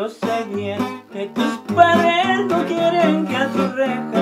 yo sé bien que tus padres no quieren que a tu reja